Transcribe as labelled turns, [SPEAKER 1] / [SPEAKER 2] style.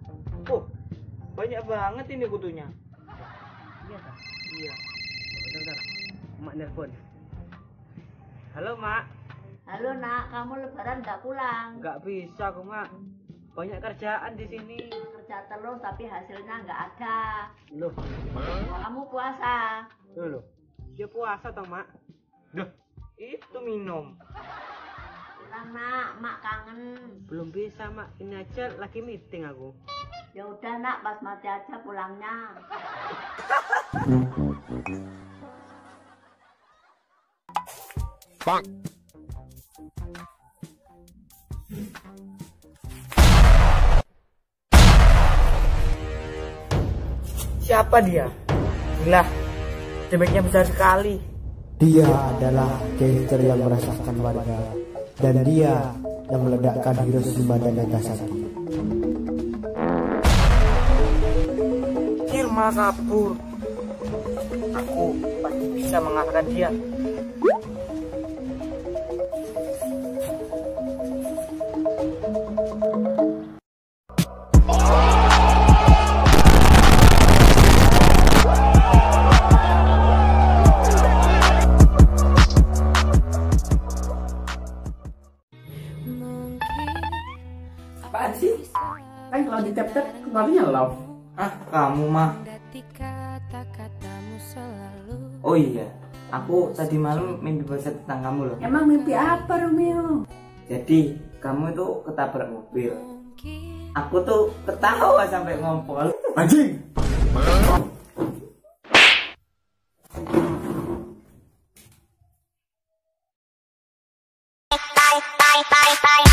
[SPEAKER 1] Oh, banyak banget ini kutunya.
[SPEAKER 2] Iya tak?
[SPEAKER 1] Iya.
[SPEAKER 2] Bentar. Mak nelpon. Halo mak.
[SPEAKER 3] Halo nak, kamu lebaran nggak pulang?
[SPEAKER 2] Nggak bisa aku mak. Banyak kerjaan di sini.
[SPEAKER 3] Kerja terus tapi hasilnya nggak ada.
[SPEAKER 2] Loh,
[SPEAKER 3] Kamu puasa?
[SPEAKER 2] loh. Dia puasa toh mak?
[SPEAKER 1] Duh, itu minum.
[SPEAKER 3] Pulang nak, mak kangen.
[SPEAKER 2] Belum bisa mak. Ini aja lagi meeting aku.
[SPEAKER 3] Ya udah nak, pas mati aja pulangnya.
[SPEAKER 4] Bang.
[SPEAKER 1] Siapa dia? Gila, damage-nya besar sekali.
[SPEAKER 5] Dia adalah gangster yang merasakan warga, dan dia yang meledakkan Hiroshima dan Nagasaki.
[SPEAKER 1] Irma kabur. Aku pasti bisa mengalahkan dia.
[SPEAKER 6] Apaan sih? Kan kalau di tap-tap keluarnya love.
[SPEAKER 1] Ah, kamu mah. Oh iya, aku tadi malam mimpi besar tentang kamu loh.
[SPEAKER 6] Emang mimpi apa Romeo?
[SPEAKER 1] Jadi kamu itu ketabrak mobil. Aku tuh ketawa sampai ngompol.
[SPEAKER 5] Anjing!
[SPEAKER 7] Bye.